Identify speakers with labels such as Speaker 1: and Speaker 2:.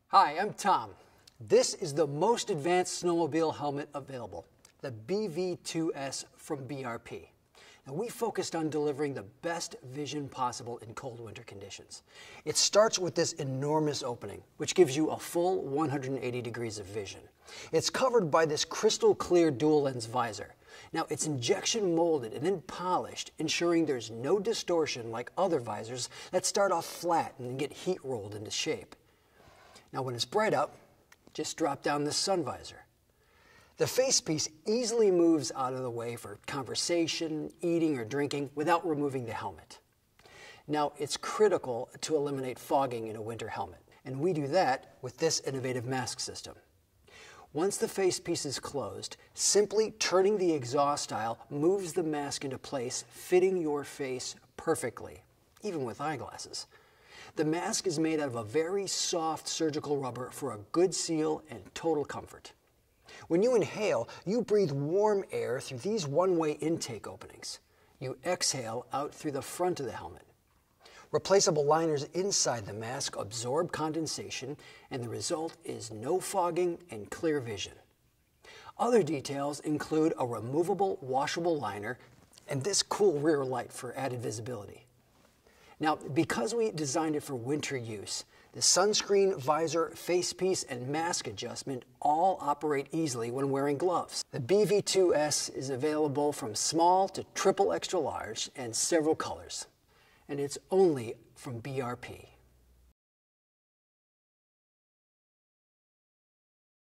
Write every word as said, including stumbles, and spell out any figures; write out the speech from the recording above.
Speaker 1: Hi, I'm Tom. This is the most advanced snowmobile helmet available, the B V two S from B R P. Now, we focused on delivering the best vision possible in cold winter conditions. It starts with this enormous opening, which gives you a full one hundred eighty degrees of vision. It's covered by this crystal clear dual lens visor. Now, it's injection molded and then polished, ensuring there's no distortion like other visors that start off flat and then get heat rolled into shape. Now, when it's bright out, just drop down this sun visor. The facepiece easily moves out of the way for conversation, eating, or drinking without removing the helmet. Now, it's critical to eliminate fogging in a winter helmet, and we do that with this innovative mask system. Once the facepiece is closed, simply turning the exhaust dial moves the mask into place, fitting your face perfectly, even with eyeglasses. The mask is made out of a very soft surgical rubber for a good seal and total comfort. When you inhale, you breathe warm air through these one-way intake openings. You exhale out through the front of the helmet. Replaceable liners inside the mask absorb condensation, and the result is no fogging and clear vision. Other details include a removable washable liner and this cool rear light for added visibility. Now, because we designed it for winter use, the sunscreen, visor, facepiece, and mask adjustment all operate easily when wearing gloves. The B V two S is available from small to triple extra large and several colors, and it's only from B R P.